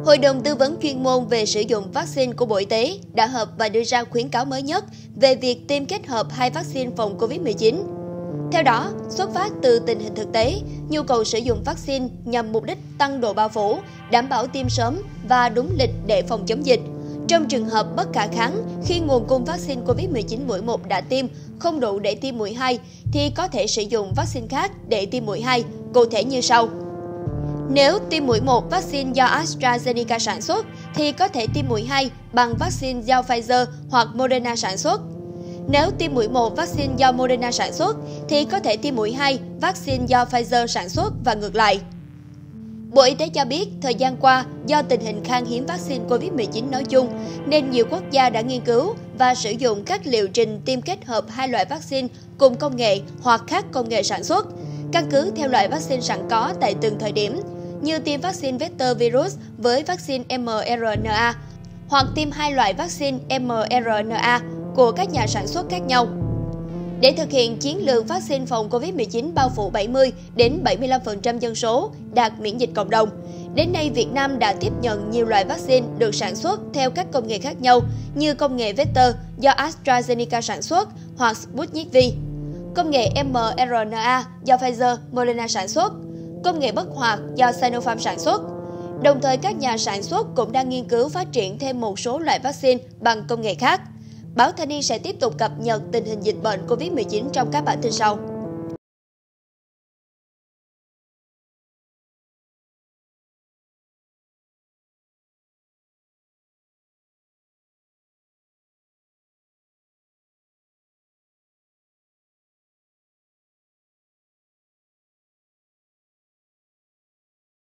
Hội đồng tư vấn chuyên môn về sử dụng vaccine của Bộ Y tế đã họp và đưa ra khuyến cáo mới nhất về việc tiêm kết hợp hai vaccine phòng COVID-19. Theo đó, xuất phát từ tình hình thực tế, nhu cầu sử dụng vaccine nhằm mục đích tăng độ bao phủ, đảm bảo tiêm sớm và đúng lịch để phòng chống dịch. Trong trường hợp bất khả kháng, khi nguồn cung vaccine COVID-19 mũi 1 đã tiêm không đủ để tiêm mũi 2, thì có thể sử dụng vaccine khác để tiêm mũi 2, cụ thể như sau. Nếu tiêm mũi 1 vaccine do AstraZeneca sản xuất, thì có thể tiêm mũi 2 bằng vaccine do Pfizer hoặc Moderna sản xuất. Nếu tiêm mũi 1 vaccine do Moderna sản xuất, thì có thể tiêm mũi 2 vaccine do Pfizer sản xuất và ngược lại. Bộ Y tế cho biết, thời gian qua, do tình hình khan hiếm vaccine COVID-19 nói chung, nên nhiều quốc gia đã nghiên cứu và sử dụng các liệu trình tiêm kết hợp hai loại vaccine cùng công nghệ hoặc khác công nghệ sản xuất, căn cứ theo loại vaccine sẵn có tại từng thời điểm, như tiêm vaccine vector virus với vaccine mRNA hoặc tiêm hai loại vaccine mRNA của các nhà sản xuất khác nhau. Để thực hiện chiến lược vaccine phòng COVID-19 bao phủ 70 đến 75% dân số đạt miễn dịch cộng đồng, đến nay Việt Nam đã tiếp nhận nhiều loại vaccine được sản xuất theo các công nghệ khác nhau như công nghệ vector do AstraZeneca sản xuất hoặc Sputnik V, công nghệ mRNA do Pfizer, Moderna sản xuất, công nghệ bất hoạt do Sinopharm sản xuất. Đồng thời, các nhà sản xuất cũng đang nghiên cứu phát triển thêm một số loại vaccine bằng công nghệ khác. Báo Thanh niên sẽ tiếp tục cập nhật tình hình dịch bệnh COVID-19 trong các bản tin sau.